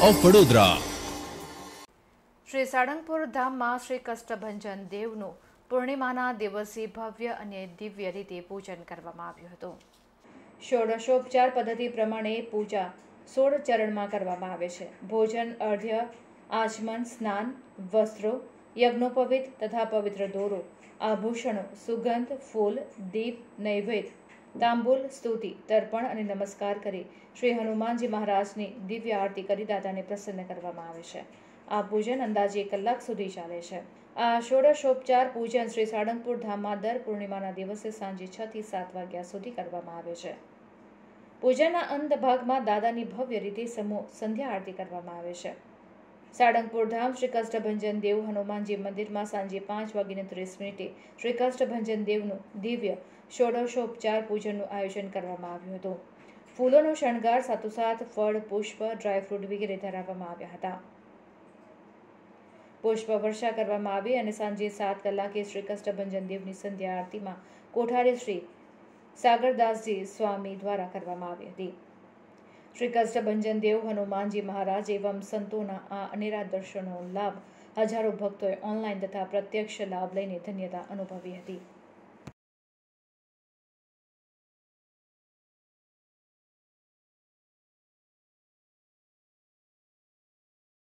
Of Vadodara. Shri Salangpur ધામમાં શ્રી કષ્ટભંજન દેવનું પૂર્ણિમાના દિવસે ભવ્ય અને દિવ્ય રીતે પૂજન કરવામાં આવ્યું હતું। ષોડશોપચાર પદ્ધતિ પ્રમાણે પૂજા 16 ચરણમાં કરવામાં આવે છે। ભોજન, અર્ઘ્ય, આચમન, સ્નાન, વસ્ત્રો, યજ્ઞોપવિત તથા પવિત્ર દોરો, આભૂષણો, સુગંધ, ફૂલ, દીપ, નૈવેદ્ય, તાંબૂલ, સ્તુતિ, તર્પણ અને નમસ્કાર કરી શ્રી હનુમાનજી મહારાજની દિવ્ય આરતી કરી દાદાને પ્રસન્ન કરવામાં આવે છે। આ પૂજન અંદાજે 1 કલાક સુધી ચાલે છે। આ ષોડશોપચાર પૂજન શ્રી સાળંગપુર ધામમાં દર પૂર્ણિમાના દિવસે સાંજે 6 થી 7 વાગ્યા સુધી કરવામાં આવે છે। પૂજનના અંત ભાગમાં દાદાની ભવ્ય રીતે સમૂહ સંધ્યા આરતી કરવામાં આવે છે। સાળંગપુર ધામ શ્રી કષ્ટભંજન દેવ હનુમાનજી મંદિરમાં સાંજે 5:30 શ્રી કષ્ટભંજન દેવનું દિવ્ય ષોડશોપચાર પૂજનનું આયોજન કરવામાં આવ્યું હતું। ફૂલોનો શણગાર સાથોસાથ ફળ, પુષ્પ, ડ્રાયફ્રૂટ વગેરે ધરાવવામાં આવ્યા હતા। પુષ્પ વર્ષા કરવામાં આવી અને સાંજે 7 કલાકે શ્રી કષ્ટભંજન દેવની સંધ્યા આરતીમાં કોઠારી શ્રી સાગરદાસજી સ્વામી દ્વારા કરવામાં આવી હતી। શ્રી કષ્ટભંજન દેવ હનુમાનજી મહારાજ એવં સંતોના આ અનેરા દર્શનનો લાભ હજારો ભક્તોએ ઓનલાઈન તથા પ્રત્યક્ષ લાભ લઈને ધન્યતા અનુભવી હતી।